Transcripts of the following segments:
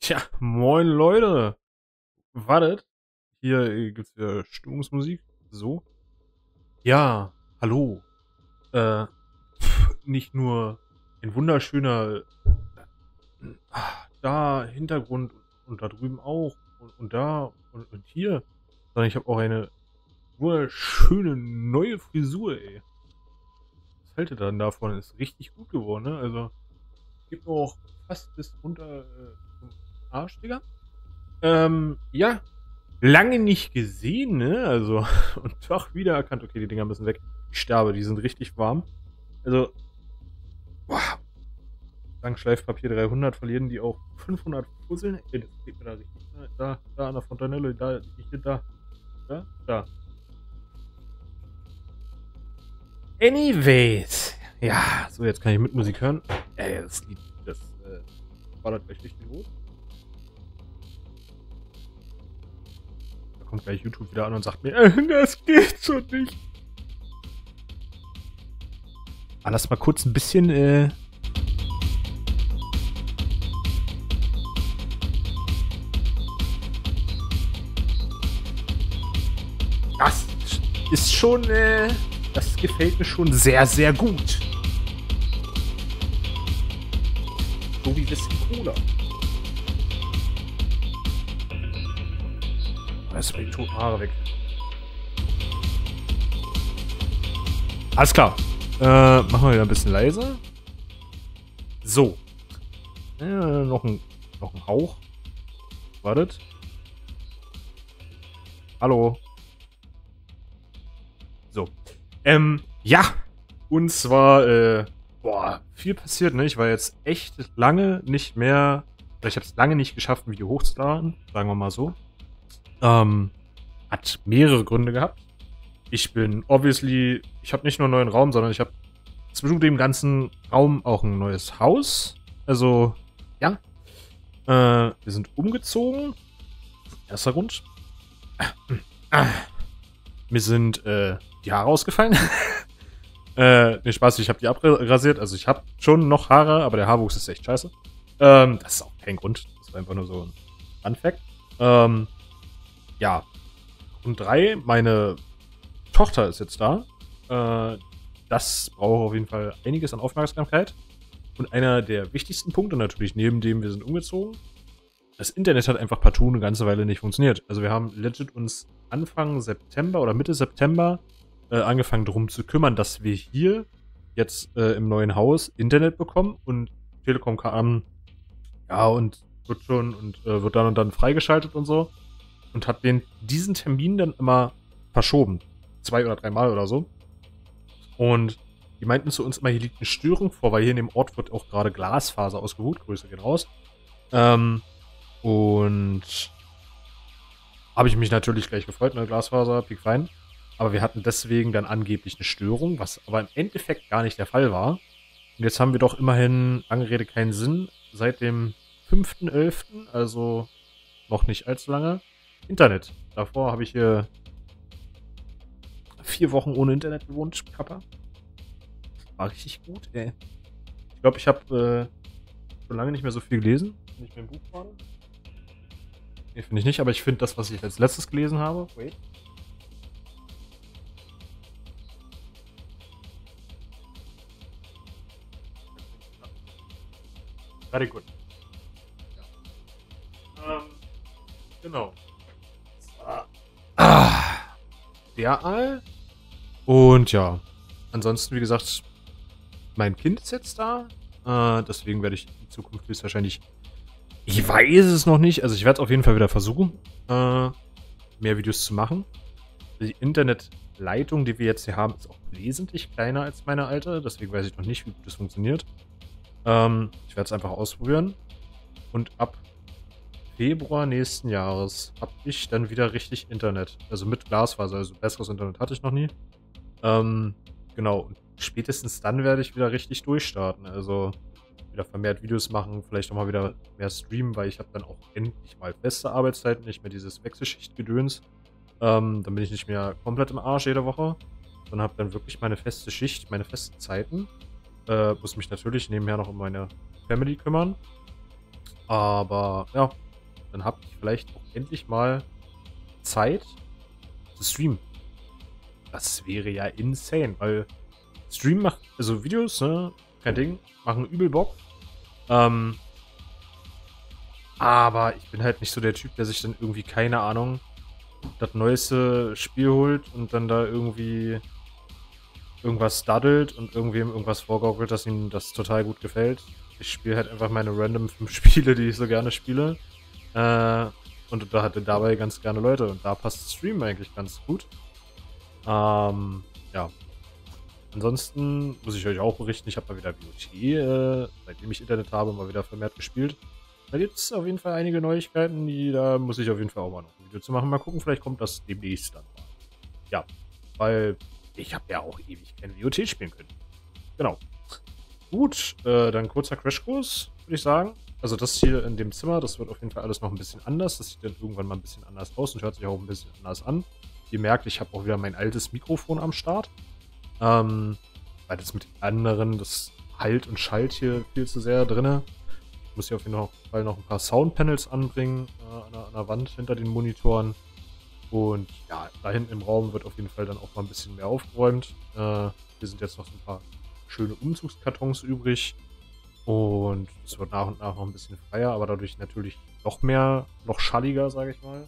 Tja, moin Leute. Wartet. Hier gibt's wieder Stimmungsmusik. So. Ja, hallo. Äh, nicht nur ein wunderschöner da Hintergrund und da drüben auch und da und hier, sondern ich habe auch eine wunderschöne neue Frisur, ey. Was haltet ihr dann davon? Ist richtig gut geworden, ne? Also, gibt auch fast bis runter zum Arsch, Digga. Ja, lange nicht gesehen, ne? Also, und doch wieder erkannt. Okay, die Dinger müssen weg. Ich sterbe, die sind richtig warm. Also, boah, dank Schleifpapier 300 verlieren die auch 500 Fusseln. Ey, das geht mir da richtig. Ne? Da an der Fontanelle, da, hier, da. Anyways. Ja, so, jetzt kann ich mit Musik hören. Ey, das Lied, das ballert gleich richtig los. Da kommt gleich YouTube wieder an und sagt mir, das geht so nicht. Lass mal kurz ein bisschen, das ist schon, das gefällt mir schon sehr, sehr gut. So wie Whisky Cola. Lass mal die toten Haare weg. Alles klar. Machen wir wieder ein bisschen leiser. So. Noch ein Hauch. Wartet. Hallo. So. Ja. Und zwar, viel passiert, ne? Ich war jetzt echt lange nicht mehr, oder ich habe es lange nicht geschafft, ein Video hochzuladen, sagen wir mal so. Hat mehrere Gründe gehabt. Ich habe nicht nur einen neuen Raum, sondern ich habe zwischen dem ganzen Raum auch ein neues Haus. Also, ja. Wir sind umgezogen. Erster Grund. Mir sind die Haare ausgefallen. Ne, Spaß, ich habe die abrasiert. Also ich habe schon noch Haare, aber der Haarwuchs ist echt scheiße. Das ist auch kein Grund. Das war einfach nur so ein Fun-Fact. Ja. Und 3, meine Tochter ist jetzt da. Das braucht auf jeden Fall einiges an Aufmerksamkeit. Und einer der wichtigsten Punkte natürlich, neben dem wir sind umgezogen, das Internet hat einfach partout eine ganze Weile nicht funktioniert. Also wir haben legit uns Anfang September oder Mitte September angefangen darum zu kümmern, dass wir hier jetzt im neuen Haus Internet bekommen und Telekom kam, ja, und wird dann und dann freigeschaltet und so. Und hat diesen Termin dann immer verschoben. 2 oder 3 Mal oder so. Und die meinten zu uns immer, hier liegt eine Störung vor, weil hier in dem Ort wird auch gerade Glasfaser ausgeruht. Grüße gehen raus. Und habe ich mich natürlich gleich gefreut, ne, Glasfaser, piekfein. Aber wir hatten deswegen dann angeblich eine Störung, was aber im Endeffekt gar nicht der Fall war. Und jetzt haben wir doch immerhin, lange Rede, keinen Sinn, seit dem 5.11., also noch nicht allzu lange, Internet. Davor habe ich hier 4 Wochen ohne Internet gewohnt, Kappa. War richtig gut, ey. Ich glaube, ich habe schon lange nicht mehr so viel gelesen. Finde ich mein Buch gerade? Nee, finde ich nicht, aber ich finde das, was ich als letztes gelesen habe. Wait. Very good. Ja. Genau. Der Aal. Und ja. Ansonsten, wie gesagt, mein Kind ist jetzt da. Deswegen werde ich in Zukunft höchstwahrscheinlich. Ich weiß es noch nicht. Also ich werde es auf jeden Fall wieder versuchen, mehr Videos zu machen. Die Internetleitung, die wir jetzt hier haben, ist auch wesentlich kleiner als meine alte. Deswegen weiß ich noch nicht, wie gut das funktioniert. Ich werde es einfach ausprobieren. Und ab Februar nächsten Jahres habe ich dann wieder richtig Internet. Also mit Glasfaser. Also besseres Internet hatte ich noch nie. Genau. Und spätestens dann werde ich wieder richtig durchstarten. Also wieder vermehrt Videos machen, vielleicht auch mal wieder mehr streamen, weil ich habe dann auch endlich mal feste Arbeitszeiten, nicht mehr dieses Wechselschichtgedöns. Dann bin ich nicht mehr komplett im Arsch jede Woche, sondern habe dann wirklich meine feste Schicht, meine festen Zeiten. Muss mich natürlich nebenher noch um meine Family kümmern. Aber ja, dann habe ich vielleicht auch endlich mal Zeit zu streamen. Das wäre ja insane, weil Stream macht, also Videos, ne, kein Ding, machen übel Bock. Aber ich bin halt nicht so der Typ, der sich dann irgendwie, keine Ahnung, das neueste Spiel holt und dann da irgendwie irgendwas daddelt und irgendwem irgendwas vorgaukelt, dass ihm das total gut gefällt. Ich spiele halt einfach meine random 5 Spiele, die ich so gerne spiele. Und da hatte dabei ganz gerne Leute und da passt Stream eigentlich ganz gut. Ja. Ansonsten muss ich euch auch berichten, ich habe mal wieder WoT, seitdem ich Internet habe, mal wieder vermehrt gespielt. Da gibt es auf jeden Fall einige Neuigkeiten, da muss ich auf jeden Fall auch mal noch ein Video zu machen. Mal gucken, vielleicht kommt das demnächst dann mal. Ja, weil ich habe ja auch ewig kein WoT spielen können. Genau. Gut, dann kurzer Crashkurs, würde ich sagen. Also das hier in dem Zimmer, das wird auf jeden Fall alles noch ein bisschen anders. Das sieht dann irgendwann mal ein bisschen anders aus und hört sich auch ein bisschen anders an. Ihr merkt, ich habe auch wieder mein altes Mikrofon am Start. Weil das mit den anderen, das halt und schallt hier viel zu sehr drin. Ich muss hier auf jeden Fall noch ein paar Soundpanels anbringen an der Wand hinter den Monitoren. Und ja, da hinten im Raum wird auf jeden Fall dann auch mal ein bisschen mehr aufgeräumt. Hier sind jetzt noch so ein paar schöne Umzugskartons übrig. Und es wird nach und nach noch ein bisschen freier, aber dadurch natürlich noch schalliger, sage ich mal.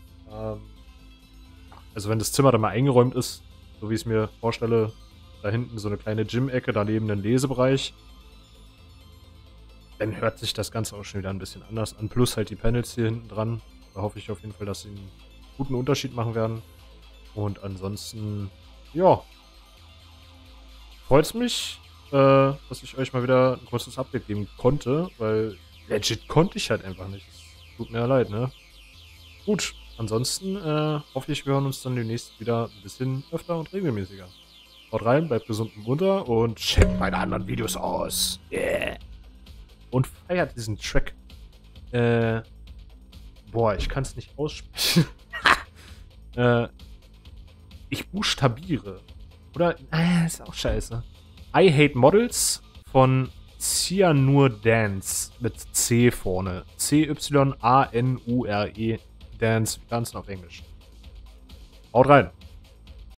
Also wenn das Zimmer dann mal eingeräumt ist, so wie ich es mir vorstelle, da hinten so eine kleine Gym-Ecke, daneben einen Lesebereich, dann hört sich das Ganze auch schon wieder ein bisschen anders an. Plus halt die Panels hier hinten dran. Da hoffe ich auf jeden Fall, dass sie einen guten Unterschied machen werden. Und ansonsten, ja, freut es mich, dass ich euch mal wieder ein kurzes Update geben konnte, weil legit konnte ich halt einfach nicht. Es tut mir ja leid, ne? Gut, ansonsten hoffe ich, wir hören uns dann demnächst wieder ein bisschen öfter und regelmäßiger. Haut rein, bleibt gesund und munter und checkt meine anderen Videos aus. Yeah. Und feiert diesen Track. Boah, ich kann es nicht aussprechen. Ich buchstabiere. Oder? Ist auch scheiße. I Hate Models von Cyanure Dance mit C vorne. C-Y-A-N-U-R-E Dance, ganz auf Englisch. Haut rein.